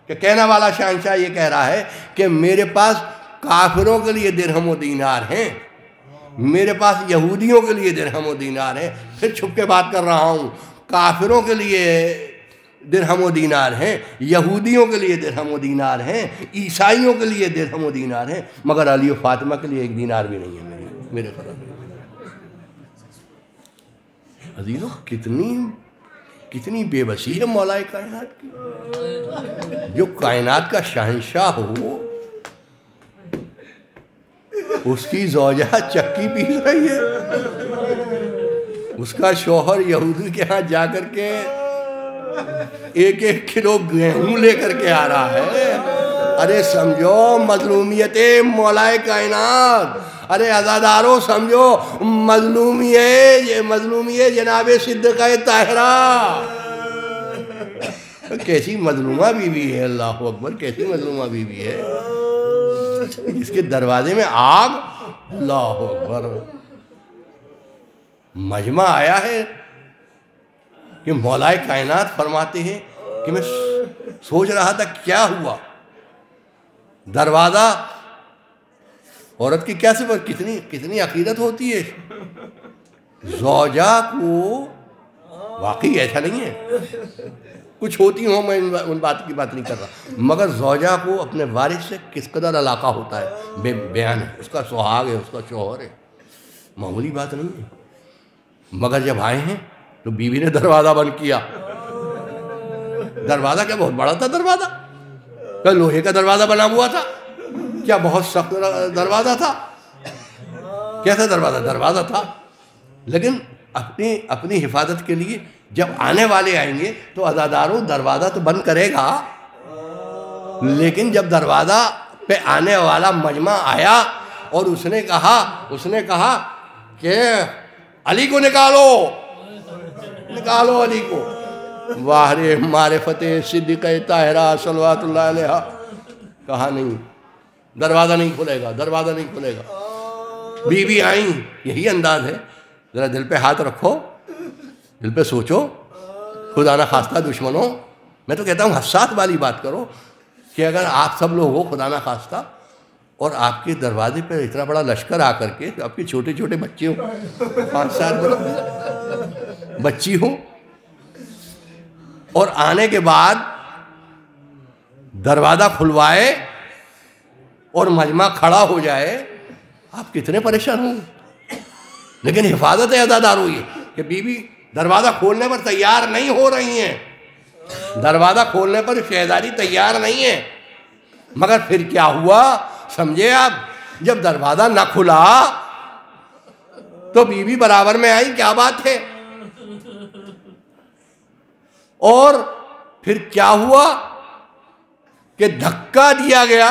کہ کہنے والا شہنشاہ یہ کہہ رہا ہے کہ میرے پاس کافروں کے لیے درہم و دینار ہیں، میرے پاس یہودیوں کے لیے درہم و دینار ہیں. پھر چھپ کے بات کر رہا ہوں، کافروں کے لیے درہم و دینار ہیں، یہودیوں کے لیے درہم و دینار ہیں، عیسائیوں کے لیے درہم و دینار ہیں، مگر علی و فاطمہ کے لیے ایک دینار بھی نہیں ہے میرے طرف. عزیزو کتنی بے بسی ہے مولا کائنات کی. جو کائنات کا شہنشاہ ہو، اس کی زوجہ چکی پیس رہی ہے، اس کا شوہر یہودی کے ہاں جا کر کے 1 کلو گیہوں لے کر کے آ رہا ہے. ارے سمجھو مظلومیت مولا کائنات، ارے عزادارو سمجھو مظلومی ہے جناب صدیقہ طاہرہ. کیسی مظلومہ بیوی ہے، اللہ اکبر، کیسی مظلومہ بیوی ہے. اس کے دروازے میں آگ، اللہ اکبر. مجمع آیا ہے کہ مولا کائنات فرماتے ہیں کہ میں سوچ رہا تھا کیا ہوا. دروازہ، عورت کی کیا صفت، کتنی عقیدت ہوتی ہے. زوجہ کو واقعی ایسا نہیں ہے، کچھ ہوتی ہوں، میں ان بات کی بات نہیں کر رہا، مگر زوجہ کو اپنے وارث سے کس قدر علاقہ ہوتا ہے بیان ہے. اس کا سہاگ ہے، اس کا شوہر ہے، معمولی بات نہیں ہے. مگر جب آئے ہیں تو بیوی نے دروازہ بند کیا. دروازہ کیا بہت بڑا تھا دروازہ، کیا لوہے کا دروازہ بنا ہوا تھا، کیا بہت سخت دروازہ تھا، کیسا دروازہ تھا. لیکن اپنی حفاظت کے لیے جب آنے والے آئیں گے تو عزاداروں دروازہ تو بند کرے گا، لیکن جب دروازہ پہ آنے والا مجمع آیا اور اس نے کہا کہ علی کو نکالو علی کو. واہ رے معرفت صدیقہ طاہرہ صلوات اللہ علیہ. کہا نہیں، دروازہ نہیں کھلے گا. بیوی آئیں، یہی انداز ہے. ذرا دل پہ ہاتھ رکھو، دل پہ سوچو، خدا نہ خواستہ دشمنوں، میں تو کہتا ہوں حساس والی بات کرو کہ اگر آپ سب لوگ ہو خدا نہ خواستہ اور آپ کے دروازے پہ اتنا بڑا لشکر آ کر کے، آپ کے چھوٹے چھوٹے بچے ہوں، 5-7 بچی ہوں، اور آنے کے بعد دروازہ کھلوائے اور مجمع کھڑا ہو جائے، آپ کتنے پریشان ہوں. لیکن حفاظت عزاداروں یہ کہ بیوی دروازہ کھولنے پر تیار نہیں ہو رہی ہیں، دروازہ کھولنے پر شہزادی تیار نہیں ہے. مگر پھر کیا ہوا سمجھے آپ، جب دروازہ نہ کھلا تو بیوی برابر میں آئی، کیا بات ہے. اور پھر کیا ہوا کہ دھکا دیا گیا.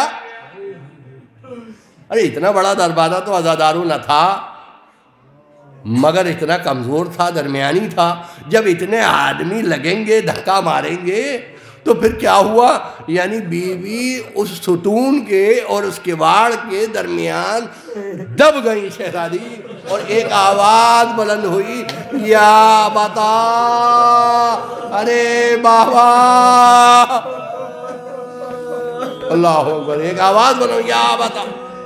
ارے اتنا بڑا دروازہ تو عزاداروں نہ تھا، مگر اتنا کمزور تھا، درمیانی تھا. جب اتنے آدمی لگیں گے، دھکا ماریں گے، تو پھر کیا ہوا، یعنی بیوی اس ستون کے اور اس کواڑ کے درمیان دب گئی شہزادی، اور ایک آواز بلند ہوئی، یا بتا، ارے بابا، اللہ اکبر، ایک آواز بلند ہوئی، یا بتا،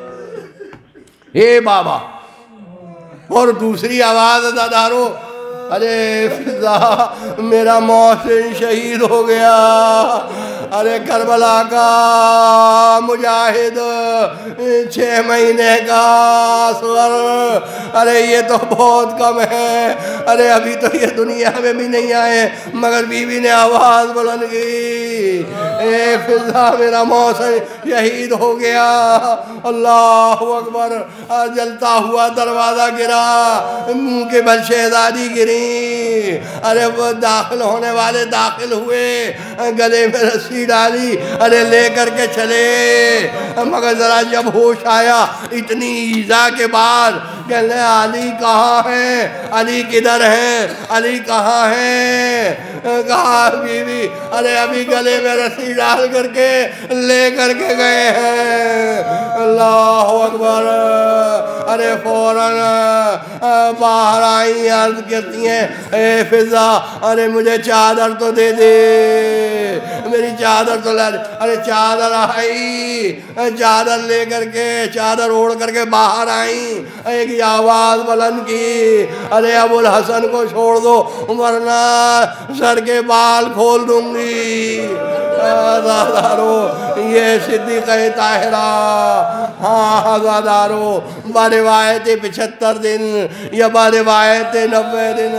اے بابا. اور دوسری آواز عزادارو، ارے فضا میرا محسن شہید ہو گیا، ارے کربلا کا مجاہد 6 مہینے کا اصغر، ارے یہ تو بہت کم ہے، ارے ابھی تو یہ دنیا میں بھی نہیں آئے. مگر بیوی نے آواز بلند کی، اے فضا میرا محسن شہید ہو گیا. اللہ اکبر. جلتا ہوا دروازہ گرا، منہ کے بل شہزادی گری. ارے وہ داخل ہونے والے داخل ہوئے، گلے میں رسی ڈالی، ارے لے کر کے چلے. مگر ذرا جب ہوش آیا اتنی ایذا کے بعد، کہنے علی کہاں ہے، علی کدھر ہے، علی کہاں ہے. کہا بیوی ارے ابھی گلے میں رسی ڈال کر کے لے کر کے گئے ہیں۔ اللہ اکبر۔ ارے فوراً باہر آئیں، عرض کرتی ہیں اے فضا ارے مجھے چادر تو دے دے، میری چادر تو لے دے۔ ارے چادر آئی، چادر لے کر کے چادر اوڑھ کر کے باہر آئیں، ایک آواز بلند کی ارے ابو الحسن کو چھوڑ دو ورنہ سر کے بال کھول دوں گی۔ عزادارو یہ صدیقہ طاہرہ، ہاں عزادارو، بروایت 75 دن یا بروایت 90 دن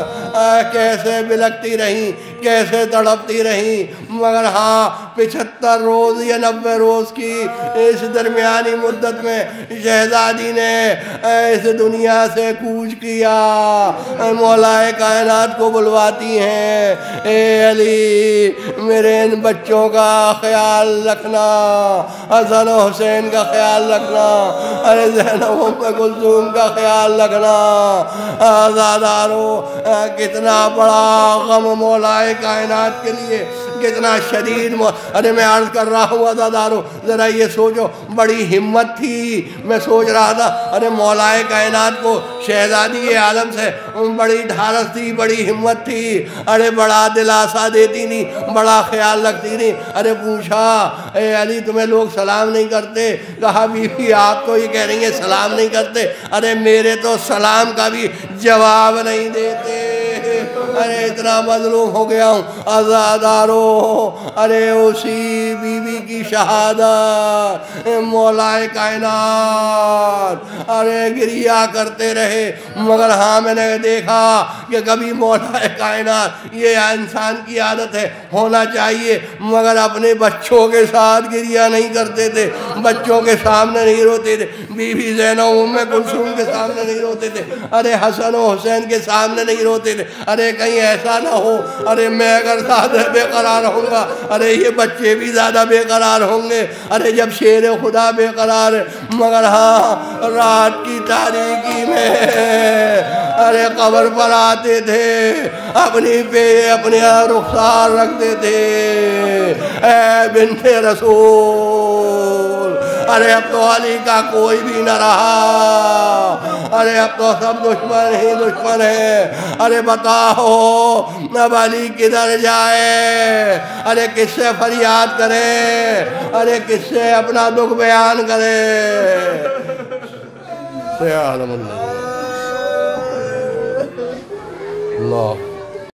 کیسے بلکتی رہیں، کیسے تڑپتی رہیں، مگر ہاں 75 روز یا 90 روز کی اس درمیانی مدت میں شہزادی نے اس دنیا سے کوچ کیا۔ مولا کائنات کو بلواتی ہیں اے علی میرے ان بچوں کا خیال رکھنا، حسن و حسین کا خیال رکھنا، ارے زینب ام کلثوم کا خیال رکھنا۔ عزادارو کتنا بڑا غم مولا کائنات کے لیے، کتنا شدید ارے میں عرض کر رہا ہوں عزادارو ذرا یہ سوچو، بڑی ہمت تھی۔ میں سوچ رہا تھا ارے مولا کائنات کو شہزادی عالم سے بڑی ڈھارس تھی، بڑی ہمت تھی، ارے بڑا دلاسا دیتی نہیں، بڑا خیال رکھتی نہیں۔ ارے پوچھا اے علی تمہیں لوگ سلام نہیں کرتے؟ کہا بیوی آپ تو یہ کہہ رہی ہیں سلام نہیں کرتے، ارے میرے تو سلام کا بھی جواب نہیں دیتے۔ ارے اتنا مظلوم ہو گیا ہوں عزادارو۔ ارے اسی بیوی کی شہادت مولا کائنات ارے گریہ کرتے رہے، مگر ہاں میں نے دیکھا کہ کبھی مولا کائنات، یہ انسان کی عادت ہے ہونا چاہیے، مگر اپنے بچوں کے ساتھ گریہ نہیں کرتے تھے، بچوں کے سامنے نہیں روتے تھے، بیوی زینب ام کلثوم کے سامنے نہیں روتے تھے، ارے حسن و حسین کے سامنے نہیں روتے تھے۔ ارے کہیں ایسا نہ ہو ارے میں اگر زیادہ بے قرار ہوں گا ارے یہ بچے بھی زیادہ بے قرار ہوں گے۔ ارے جب شیر خدا بے قرار ہے، مگر ہاں رات کی تاریکی میں ارے قبر پر آتے تھے، اپنی پہ اپنے رخسار رکھتے تھے، اے بنت رسول ارے اب تو علی کا کوئی بھی نہ رہا، ارے اب تو سب دشمن ہی دشمن ہیں، ارے بتاؤ اب علی کدھر جائے، ارے کس سے فریاد کرے، ارے کس سے اپنا دکھ بیان کرے۔ اللہ